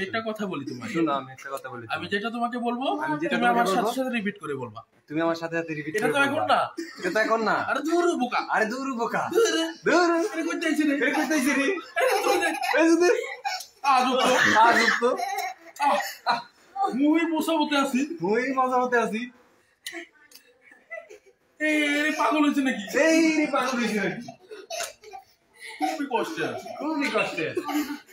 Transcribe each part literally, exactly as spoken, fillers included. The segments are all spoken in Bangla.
একটা কথা বলি তোমাকে। শোনো আমি একটা কথা বলি। আমি যেটা তোমাকে বলবো আমি যেটা তুমি আমার সাথে সাথে রিপিট করে বলবা। তুমি আমার সাথে সাথে রিপিট এটা করে তো এখন না। এটা তো এখন না। আরে দূর বোকা। আরে দূর বোকা। দূর দূর এটা কই যাইছিস রে? এটা কই যাইছিস রে? এই যে আজব তো আজব তো। মুই বসাবতে আছি। মুই মজা হতে আছি। এই রে পাগল হইছে নাকি? এই রে পাগল হইছে নাকি? খুবই কষ্টে আছে। খুবই কষ্টে আছে।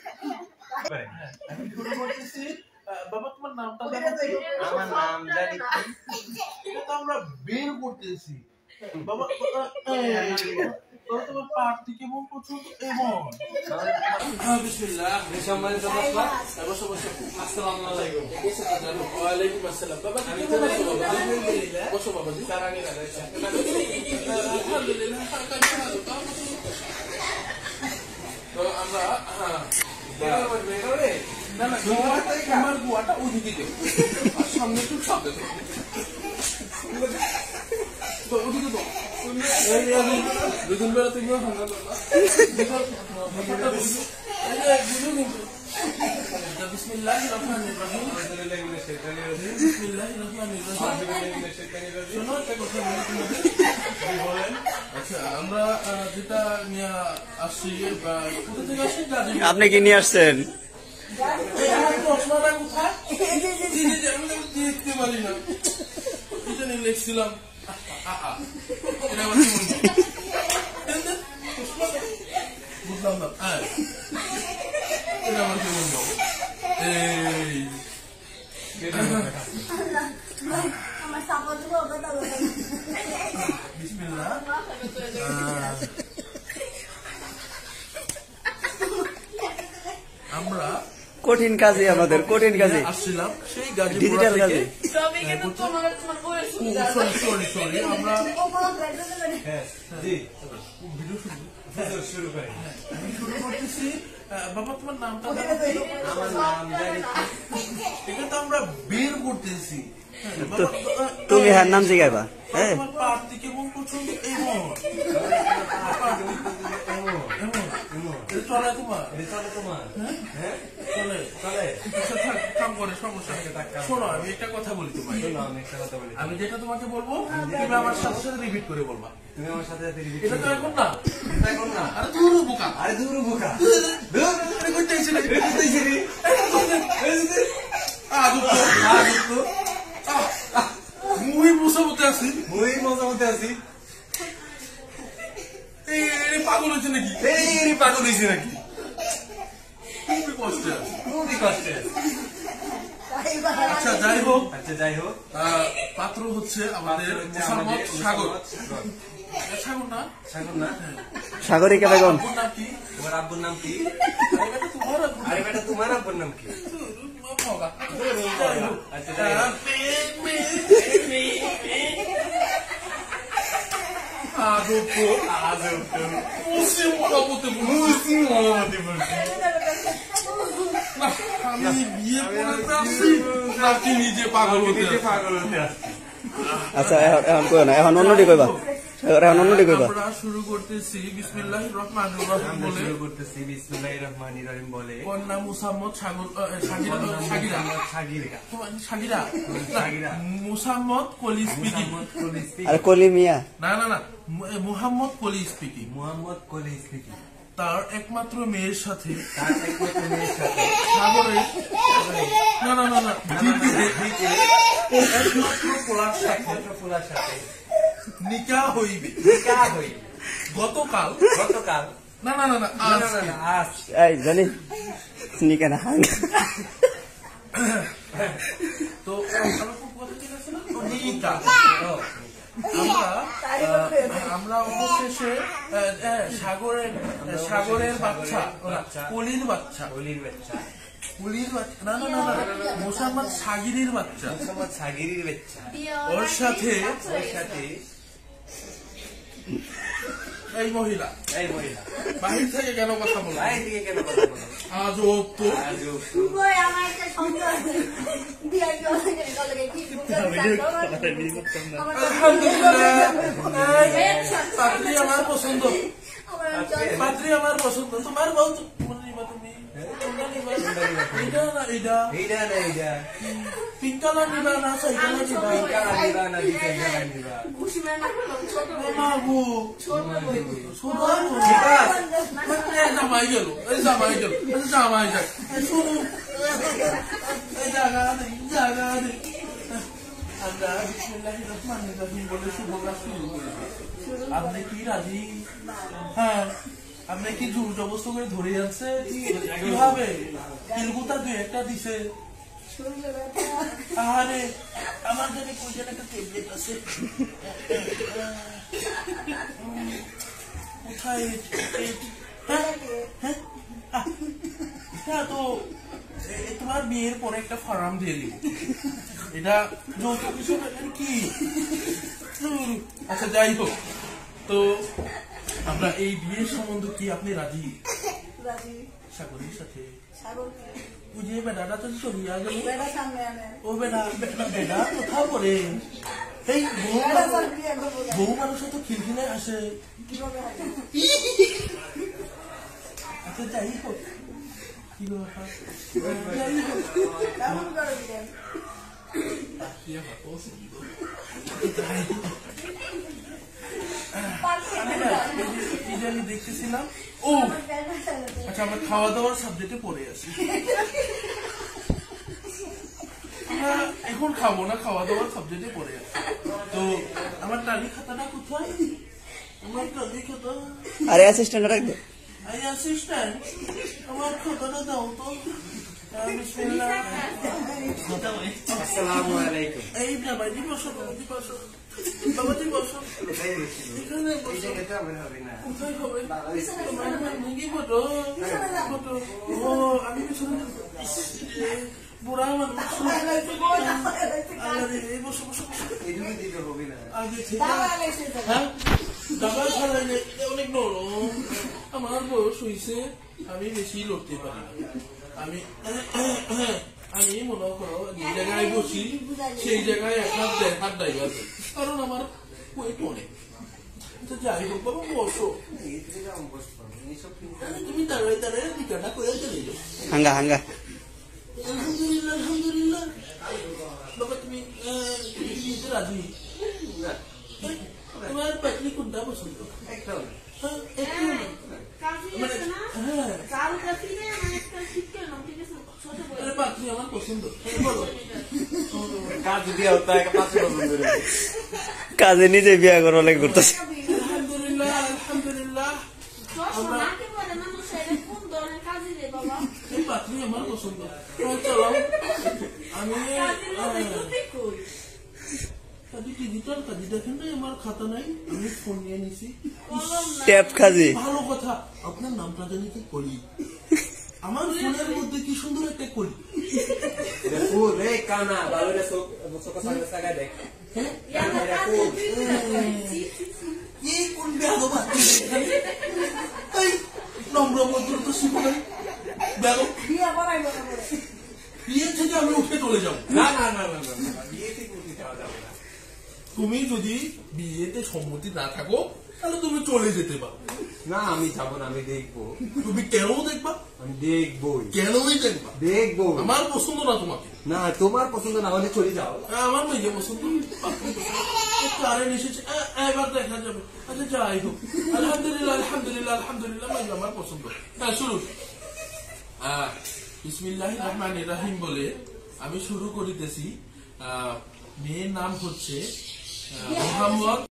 আমি শুরু করতেছি। বাবা তোমার নামটা জানো? আমার নাম জানি কি? এটা তো আমরা বের করতেছি। বাবা তোমার পার্টি কেমন পছন্দ এমন? হ্যাঁ বিসমিল্লাহ। সম্মানিত দর্শক, বসো বসো। আসসালামু আলাইকুম। ওয়া আলাইকুম আসসালাম। বাবা তুমি কেমন আছো বাবা? আলহামদুলিল্লাহ। বসো বাবা জি। সারানি না রয়েছে। আলহামদুলিল্লাহ। তো আমরা হ্যাঁ না না তোমার গুয়াটা ওদিকে দিও। সামনে একটু সামনে তো ওদিকে তো দুদিন বেলা তুমি বিসমিল্লাহির রহমানির রহিম। বিসমিল্লাহির রহমানির রহিম। শোনো একটা কথা বলি। আচ্ছা আমরা যেটা নিয়ে আসছি বা কোথা থেকে আসছি আপনি কি নিয়ে আসছেন? চশমাটা কোথায় দেখতে পারি না। কি জানি লিখছিলাম বুঝলাম না। হ্যাঁ এটা আমার কেমন যাবো এই বিসমিল্লাহ। আমরা কঠিন কাজে আমাদের কঠিন কাজে আসছিলাম সেই গাজীপুর ডিজিটাল কাজে। সরি সরি সরি আমরা জি ভিডিও শুরু শুরু করি। আমি শুরু করতেছি। বাবা তোমার নামটা আমার নাম জানি কি? এটা তো আমরা বের করতেছি। তুমি হ্যাঁ নাম জিগাইবা। হ্যাঁ তোমার পার্টি কেমন পছন্দ এমন এমন এটা চলে তোমার এটা চলে তোমার? হ্যাঁ চলে চলে। কাম করে সমস্যা নেই। শোনো আমি একটা কথা বলি তোমাকে। শোনো আমি একটা কথা বলি। আমি যেটা তোমাকে বলবো তুমি আমার সাথে সাথে রিপিট করে বলবা। তুমি আমার সাথে সাথে রিপিট এটা তো এখন না। এটা এখন না। আরে দূর বোকা। আরে দূর বোকা। দূর এটা কই যাইছিস রে? এটা কই যাইছিস রে? আজব তো আজব তো। মুই বসাবতে আছি। মুই মজা হতে আছি। এই রে পাগল হইছে নাকি? এই রে পাগল হইছে নাকি? খুবই কষ্টে আছে। খুবই কষ্টে আছে। আচ্ছা যাই হোক। আচ্ছা যাই হোক। পাত্র হচ্ছে আমাদের মোসাম্মদ সাগর। সাগর না? সাগর না? সাগরিকা বেগম। আব্বুর নাম কি? তোমার আব্বুর নাম কি? আরে বেটা তোমার আব্বুর আরে বেটা তোমার আব্বুর নাম কি? আচ্ছা যাই হোক। আজব তো আজব তো। মুসলিম মহাবতে মুসলিম মহামতি বলছি। আমি বিয়ে করতে আসছি নাকি নিজে পাগল হতে নিজে পাগল হতে আসছি। আচ্ছা এখন এখন কই না এখন অন্যটি কইবা। এখন অন্যটি কইবা। আমরা শুরু করতেছি বিসমিল্লাহির রহমানির রহিম আমরা বলে। শুরু করতেছি বিসমিল্লাহির রহমানির রহিম বলে। কন্যা মুসাম্মদ সাগর সাগিরা সাগিরা সাগিরা সাগিরা সাগিরা মুসাম্মদ কলি স্পিকিং। আরে কলি মিয়া। না না না মুহাম্মদ কলি স্পিকিং। মোহাম্মদ কলি স্পিকিং। তার একমাত্র মেয়ের সাথে তার একমাত্র মেয়ের সাথে সাগরের না না না না একমাত্র পোলার সাথে ফুলার সাথে নিকাহ হইবে। নিকাহ হইবে গতকাল গতকাল না না না না না আজ না না আজ এই জানি নিকে না হাং। তো আমার খুব কথা ঠিক আছে না? তো নিকাহ আমরা আমরা অবশেষে সাগরের সাগরের বাচ্চা কলির বাচ্চা কলির বাচ্চা কলির বাচ্চা না না না না মোসাম্মদ সাগিরের বাচ্চা মোহাম্মদ সাগিরের বাচ্চা ওর সাথে ওর সাথে এই মহিলা এই মহিলা বাহির থেকে কেন কথা বলো? বাইরে থেকে কেন কথা বলো? আজব তো আজব পাত্রী আমার পছন্দ পাত্রী আমার পছন্দ তোমার বউ তুমি কোনটা নিবা এটা না এটা এইটা না এইটা পিঙ্ক কালার নিবা না সাই কালার নিবা কালার নিবা না ডিজাইন কালার নিবা মাগো ছোট ঠিক আছে এই জামাই গেল এই জামাই গেল এই জামাই যাক শুনো এই জায়গা নেই জায়গা নেই আমরা বিসমিল্লাহির রহমানির রহিম বলে শুভ কাজ শুরু করি আপনি কি রাজি হ্যাঁ আপনি কি জোর জবস্ত করে ধরে যাচ্ছে কিভাবে কিলগুতা দুই একটা দিছে আরে আমার জন্য কোন একটা ট্যাবলেট আছে কোথায় হ্যাঁ হ্যাঁ তো তোমার বিয়ের পরে একটা ফার্ম দিয়ে দিব এটা যৌতুক হিসেবে কি আচ্ছা যাই হোক তো আমরা এই বিয়ের সম্বন্ধ কি আপনি রাজি সাগরের সাথে ওই যে বেড়াটা তো চলিয়া গেল ও বেড়া বেড়া কোথাও করে এই বহু মানুষ তো খিলখিলে আসে আচ্ছা যাই হোক কি যাই হোক আমি দেখতেছিলাম ও আচ্ছা আমরা খাওয়া দাওয়ার সাবজেক্টে পড়ে আসি এখন খাবো না খাওয়া দাওয়ার সাবজেক্টে পড়ে আসি তো আমার টালি খাতাটা কোথায় আমার টালি খাতা আরে অ্যাসিস্ট্যান্ট রাখবে এই অ্যাসিস্ট্যান্ট আমার খাতাটা দাও তো বিসমিল্লাহ আসসালামু আলাইকুম এই বাবাজি বসো বাবাজি বসো বাবাজি বসো এখানে বসো এটা হবে হবে না কোথায় হবে তোমার মুগি ফটো ফটো ও আমি পিছনে বুড়া মানুষ আরে বসো বসো এদিকে দিতে হবে না আগে ঠিক হ্যাঁ দাবা খেলাইলে অনেক নরম আমার বয়স হয়েছে আমি বেশি লড়তে পারি না আমি আমি মনে করো যে জায়গায় বসি সেই জায়গায় একটা দেখার দায়িত্ব আছে কারণ আমার ওয়েট অনেক যাই হোক বাবা বসো তুমি দাঁড়াই দাঁড়াই টিকাটা করে চলে যাও হাঙ্গা হাঙ্গা আলহামদুলিল্লাহ আলহামদুলিল্লাহ বাবা তুমি বিয়েতে রাজি তোমার পাতলি কোনটা পছন্দ একটা হ্যাঁ একটু মানে হ্যাঁ আরে পাতলি আমার পছন্দ বলো কাজ দিয়া হতো একটা পাঁচ বছর ধরে কাজে নিজে বিয়া করা লাগে করতেছে আলহামদুলিল্লাহ আলহামদুলিল্লাহ এই পাতলি আমার পছন্দ চলো আমি কাজী ডিজিটাল কাজী দেখেন না আমার খাতা নাই আমি ফোন নিয়ে নিছি ট্যাপ কাজী ভালো কথা আপনার নামটা জানি কি করি আমার ফোনের মধ্যে কি সুন্দর একটা করি ফুল রে কানা ভালো রে চোখ চোখ সাগা সাগা দেখ এই কোন বেয়াদো বাচ্চা এই নম্র ভদ্র তো শিখো নাই বেয়াদো বিয়ে থেকে আমি উঠে চলে যাবো না না না না না বিয়ে থেকে উঠে যাওয়া যাবে না তুমি যদি বিয়েতে সম্মতি না থাকো তাহলে তুমি চলে যেতে পারো না আমি যাবো না আমি দেখবো তুমি কেন দেখবা আমি দেখবোই কেনই দেখবা দেখবো আমার পছন্দ না তোমাকে না তোমার পছন্দ না হলে চলে যাও আমার মেয়ে পছন্দ কারেন্ট এসেছে এবার দেখা যাবে আচ্ছা যাই হোক আলহামদুলিল্লাহ আলহামদুলিল্লাহ আলহামদুলিল্লাহ মেয়ে আমার পছন্দ হ্যাঁ শুরু বিসমিল্লাহির রহমানির রহিম বলে আমি শুরু করিতেছি মেয়ের নাম হচ্ছে মোহাম্মদ